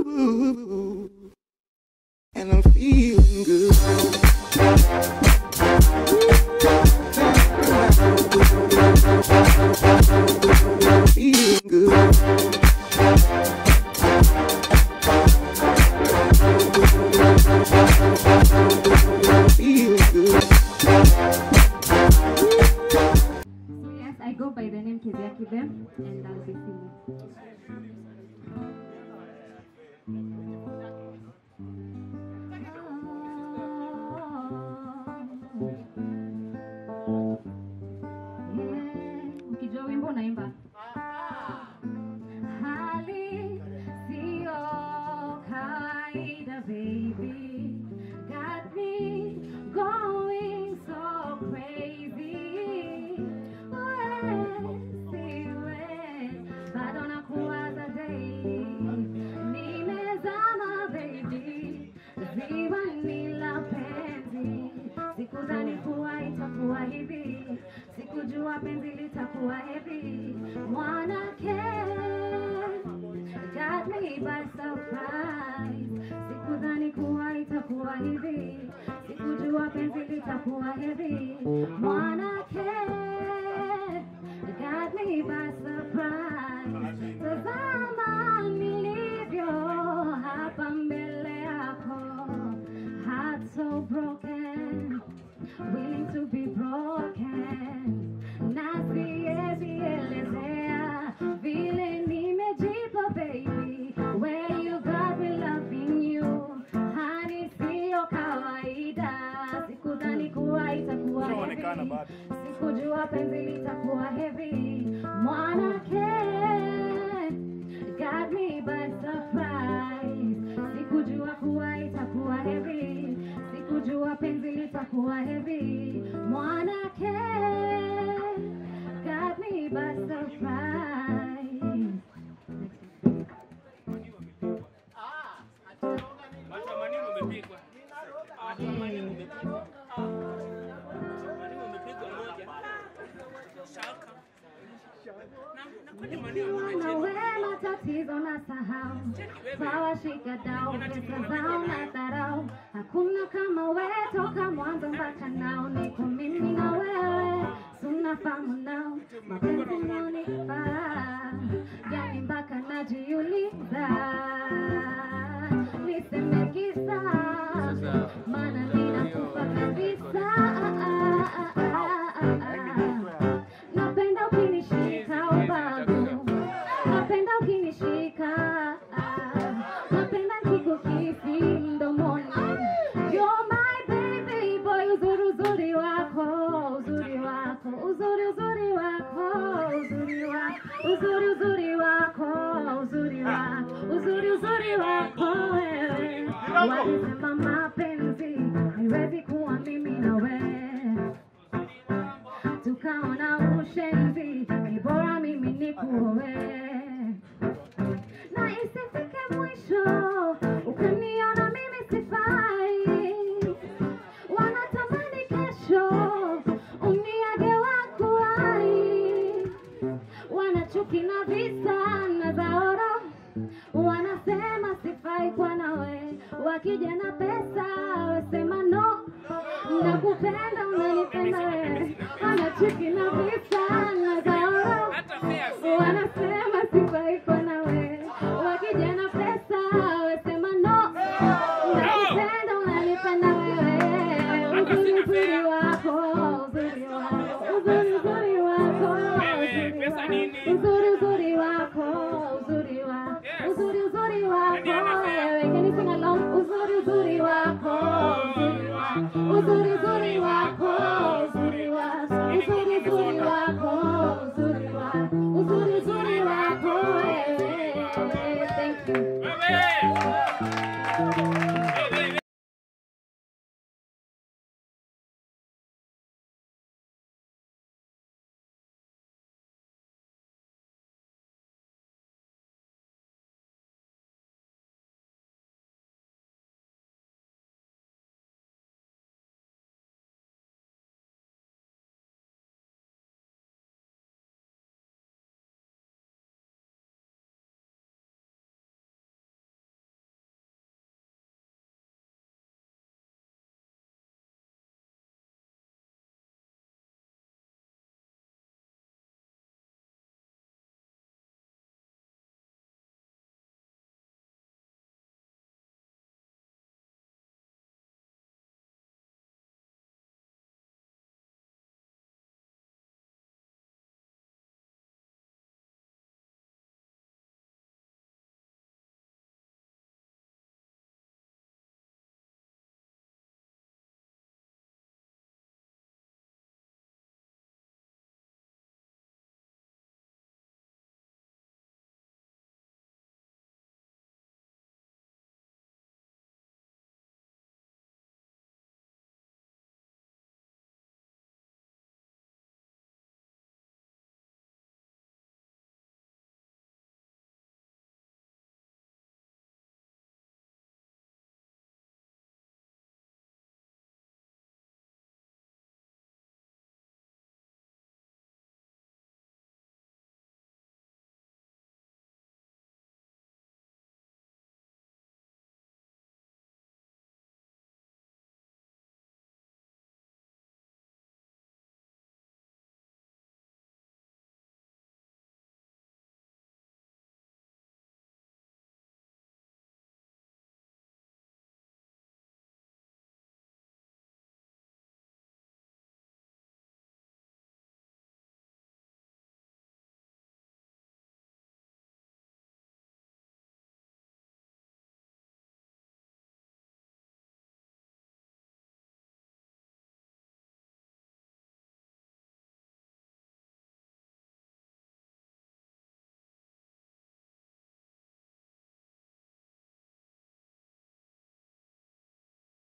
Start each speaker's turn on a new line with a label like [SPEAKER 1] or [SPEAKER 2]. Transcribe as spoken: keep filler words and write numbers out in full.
[SPEAKER 1] and I'm feeling good. Feeling good. Feeling good.
[SPEAKER 2] Yes, I go by the name Keziah and I'll be singing. Ukijua wimbo unaimba. Hali sio kawaida, baby, got me going so crazy. Siwe bado nakuwaza daily, nimezama baby, ziwa ni la penzi. Sikudhani kuwa itakuwa hivi, sikujua penzi litakuwa hivi. Mwanake got me by surprise, sikudhani kuwa itakuwa hivi, sikujua penzi litakuwa hivi. Mwanake got me by surprise. Tazama nilivyo hapa mbele yako, heart so broken, willing to be broken. Na siwezi elezea vile nimejipa baby, where you got me loving you. Hani sio kawaida, sikudhani kuwa itakuwa heavy, sikujua penzi litakuwa heavy. Mwanake got me by surprise, sikujua kuwa itakuwa heavy, sikujua penzi litakuwa heavy. Mwanake got me by surprise. Nawe matatizo na sahau, sawa shika dau, pesa zao na dharau. Hakuna kama we toka mwanzo mpaka nao, niko mimi na wewe, tunafahamu nao. Mapenzi unanipa yani mpaka najiuliza, niseme kisa maana ninakufa kabisa. Napenda ukinishika ubavu, napenda ukinishika, napenda nikikukisi mdomoni. You're my baby boy, uzuri uzuri wako, uzuri wako, uzuri uzuri wako, uzuri wako, uzuri uzuri wako, uzuri wako, uzuri uzuri wako wewe. Walisema mapenzi haiwezi kuwa mimi na wewe, tukaona ushenzi, ni bora mimi nikuoe. Na isifike mwisho ukaniona mimi sifai, wanatamani kesho uniage wakuai. Wanachuki na visa na zaoro, wanasema sifai kwa nawe. Wakija na pesa wasema no, nakupenda unanipenda wewe. Wanachuki na visa na zaoro, wanasema sifai kwa nawe. Wakija na pesa wasema no, nakupenda unanipenda wewe. Uzuri uzuri wako, uzuri wako, uzuri uzuri wako, uzuri uzuri wako, uzuri wako, uzuri uzuri wako wewe. Can you sing along? Uzuri uzuri wako, uzuri wako, uzuri uzuri wako, uzuri wako, uzuri uzuri wako, uzuri wako, uzuri uzuri wako wewe. Thank you.